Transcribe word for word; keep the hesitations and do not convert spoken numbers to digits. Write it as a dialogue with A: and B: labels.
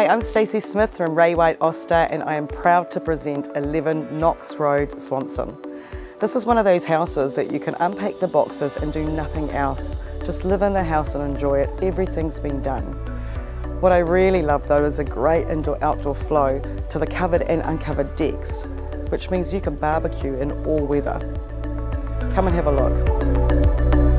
A: Hi, I'm Stacey Smith from Ray White Austar, and I am proud to present eleven Knox Road, Swanson. This is one of those houses that you can unpack the boxes and do nothing else. Just live in the house and enjoy it. Everything's been done. What I really love though is a great indoor-outdoor flow to the covered and uncovered decks, which means you can barbecue in all weather. Come and have a look.